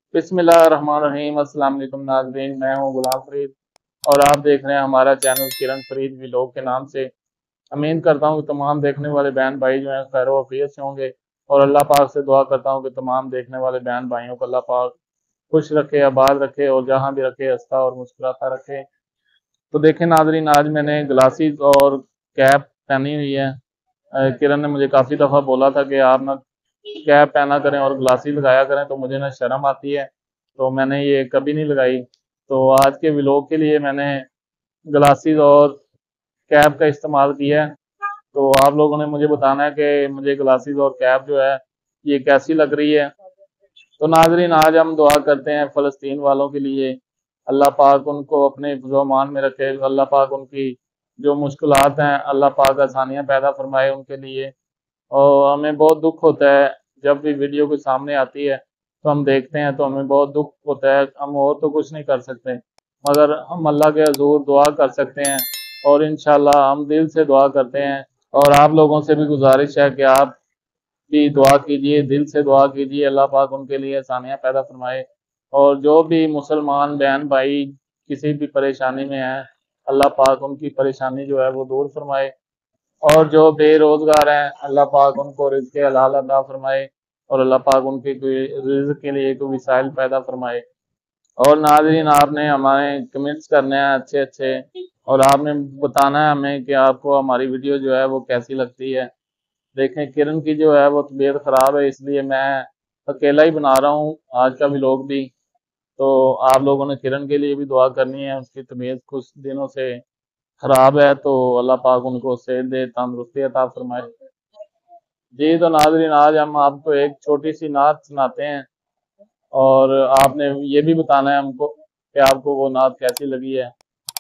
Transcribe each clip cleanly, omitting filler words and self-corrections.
बिस्मिल्लाहिर्रहमानिर्रहीम। अस्सलाम वालेकुम नाज़रीन, मैं हूं गुलाम फरीद और आप देख रहे हैं हमारा चैनल किरण फरीद व्लॉग के नाम से। उम्मीद करता हूं कि तमाम देखने वाले बहन भाई जो हैं खैर वफियत से होंगे और अल्लाह पाक से दुआ करता हूं कि तमाम देखने वाले बहन भाइयों को अल्लाह पाक खुश रखे, आबाद रखे और जहां भी रखे हंसता और मुस्कुराता रखे। तो देखें नाज़रीन, आज मैंने ग्लासेस और कैप पहनी हुई है। किरण ने मुझे काफ़ी दफ़ा बोला था कि आप ना कैप पहना करें और ग्लासेस लगाया करें, तो मुझे ना शर्म आती है, तो मैंने ये कभी नहीं लगाई। तो आज के व्लॉग के लिए मैंने ग्लासेस और कैप का इस्तेमाल किया है। तो आप लोगों ने मुझे बताना है कि मुझे ग्लासेस और कैप जो है ये कैसी लग रही है। तो नाजरीन, आज हम दुआ करते हैं फ़लस्तीन वालों के लिए। अल्लाह पाक उनको अपने हिफ्ज़-ओ-अमान में रखे, अल्लाह पाक उनकी जो मुश्किलात हैं अल्लाह पाक आसानियाँ पैदा फरमाए उनके लिए। और हमें बहुत दुख होता है जब भी वीडियो के सामने आती है तो हम देखते हैं तो हमें बहुत दुख होता है। हम और तो कुछ नहीं कर सकते, मगर हम अल्लाह के हज़ूर दुआ कर सकते हैं और इंशाल्लाह हम दिल से दुआ करते हैं। और आप लोगों से भी गुजारिश है कि आप भी दुआ कीजिए, दिल से दुआ कीजिए, अल्लाह पाक उनके लिए आसानियाँ पैदा फरमाए। और जो भी मुसलमान बहन भाई किसी भी परेशानी में हैं, अल्लाह पाक उनकी परेशानी जो है वो दूर फरमाए। और जो बेरोजगार हैं अल्लाह पाक उनको रिज़्क़ हलाल अता फरमाए और अल्लाह पाक उनके कोई रिज़्क़ के लिए कोई वसाइल पैदा फरमाए। और नाज़रीन, आपने हमारे कमेंट्स करने हैं अच्छे अच्छे और आपने बताना है हमें कि आपको हमारी वीडियो जो है वो कैसी लगती है। देखें, किरण की जो है वो तबीयत ख़राब है, इसलिए मैं अकेला ही बना रहा हूँ आज का व्लॉग भी। तो आप लोगों ने किरण के लिए भी दुआ करनी है, उसकी तबीयत कुछ दिनों से ख़राब है, तो अल्लाह पाक उनको सेहत दे, तंदुरुस्ती अता फरमाए। जी तो नाज़रीन, आज हम आपको एक छोटी सी नात सुनाते हैं और आपने ये भी बताना है हमको कि आपको वो नात कैसी लगी है।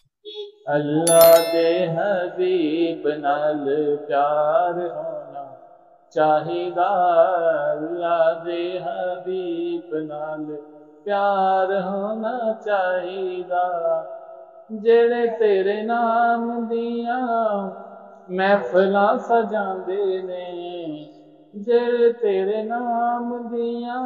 अल्लाह दे हबीब नाल प्यार होना चाहिदा, अल्लाह दे हबीब नाल प्यार होना चाहिदा। जेड़े तेरे नाम दियां महफिलां सजांदे ने, जेड़े तेरे नाम दियां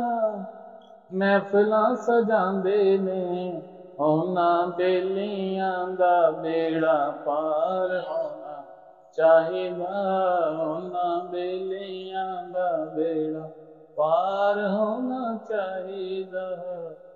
महफिलां सजांदे ने, होना बेलियां दा बेड़ा पार होना चाहिदा, होना बेलियां दा बेड़ा पार होना चाहिदा।